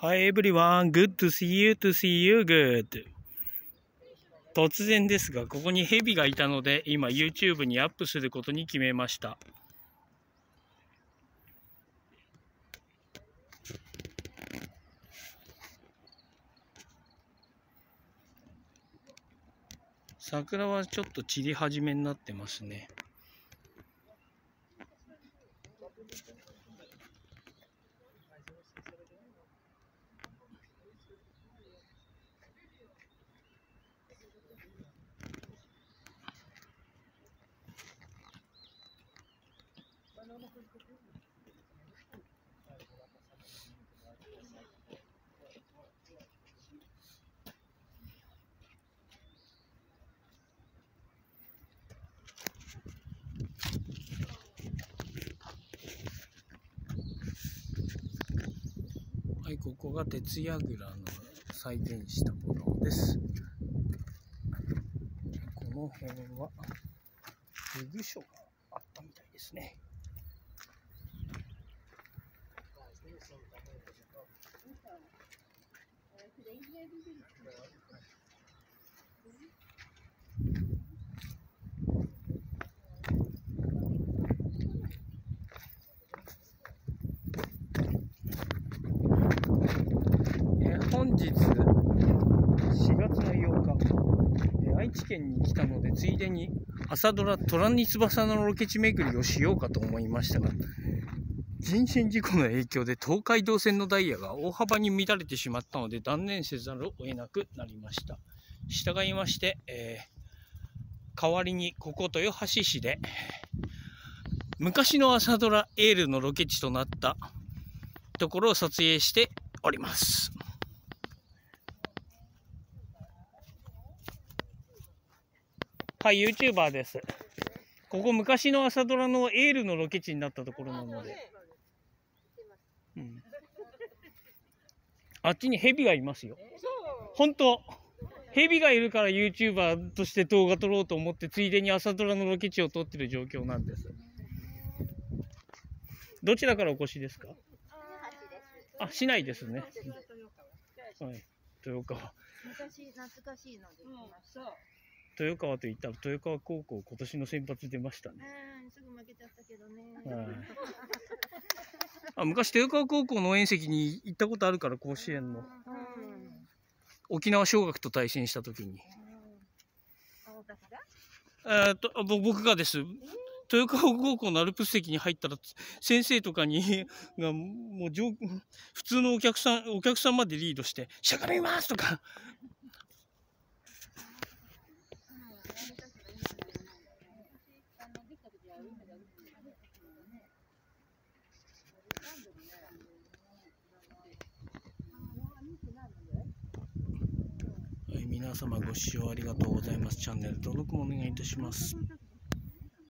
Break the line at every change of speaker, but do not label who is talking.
Hi everyone, good to see you, good. 突然ですが、ここにヘビがいたので、今 YouTube にアップすることに決めました。桜はちょっと散り始めになってますね。はい、ここが鉄櫓の再現したものです。この辺は遊具所があったみたいですね。本日4月の8日、愛知県に来たので、ついでに朝ドラ虎に翼のロケ地巡りをしようかと思いましたが、人身事故の影響で東海道線のダイヤが大幅に乱れてしまったので断念せざるを得なくなりました。従いまして、代わりにここ豊橋市で昔の朝ドラエールのロケ地となったところを撮影しております。はい、YouTuber です。ここ昔の朝ドラのエールのロケ地になったところなので、あっちにヘビがいますよ。本当、ヘビがいるから YouTuber として動画撮ろうと思って、ついでに朝ドラのロケ地を撮ってる状況なんです。どちらからお越しですか？あ、市内ですね。はい、豊川。
昔懐かしいので来ました。
豊川といったら豊川高校今年の選抜出ましたね。
すぐ負けちゃったけどね。
あ、昔豊川高校の応援席に行ったことあるから、甲子園の沖縄尚学と対戦した時に。僕がです。豊川高校のアルプス席に入ったら、先生とかにがもう普通のお客さんまでリードして「しゃがみます!」とか。はい、皆様ご視聴ありがとうございます。チャンネル登録もお願いいたします。